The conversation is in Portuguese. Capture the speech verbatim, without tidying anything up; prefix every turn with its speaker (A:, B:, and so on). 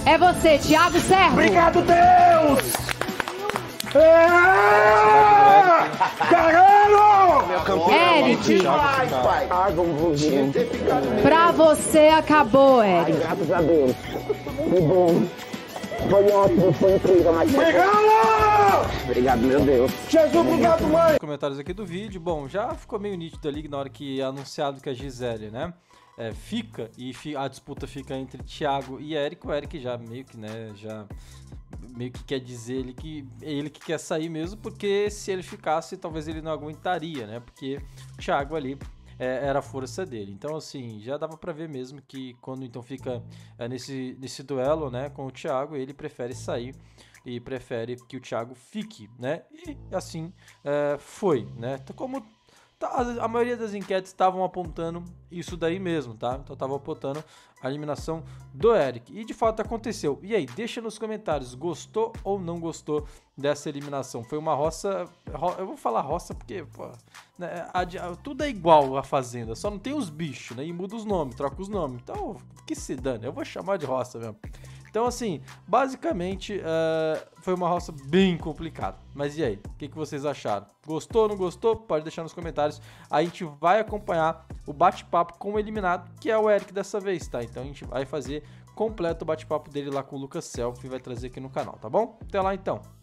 A: É você, Thiago Servo.
B: Obrigado, Deus! É! Caralho!
A: Eric,
B: Ai, pai. Ai, vamos ver.
A: pra você acabou, Eric.
B: Graças a Deus. Que bom. Foi ótimo, foi incrível, mas... Obrigado! Obrigado, meu Deus. Jesus, obrigado, mãe!
C: Comentários aqui do vídeo. Bom, já ficou meio nítido ali na hora que é anunciado que a Gisele, né, é, fica e fi, a disputa fica entre Thiago e Eric. O Eric já meio que, né, já meio que quer dizer ele que é ele que quer sair mesmo, porque se ele ficasse, talvez ele não aguentaria, né, porque o Thiago ali é, era a força dele. Então, assim, já dava pra ver mesmo que quando então fica é, nesse, nesse duelo, né, com o Thiago, ele prefere sair e prefere que o Thiago fique, né? E assim é, foi, né? Então, como tá, a maioria das enquetes estavam apontando isso daí mesmo, tá? Então estavam apontando a eliminação do Eric. E de fato aconteceu. E aí, deixa nos comentários, gostou ou não gostou dessa eliminação? Foi uma roça... Ro, eu vou falar roça porque, pô, né, a, a, tudo é igual a Fazenda, só não tem os bichos, né? E muda os nomes, troca os nomes. Então, que se dane, eu vou chamar de roça mesmo. Então, assim, basicamente, uh, foi uma roça bem complicada. Mas e aí? O que, que vocês acharam? Gostou, não gostou? Pode deixar nos comentários. A gente vai acompanhar o bate-papo com o eliminado, que é o Eric dessa vez, tá? Então, a gente vai fazer completo o bate-papo dele lá com o Lucas Selfie e vai trazer aqui no canal, tá bom? Até lá, então.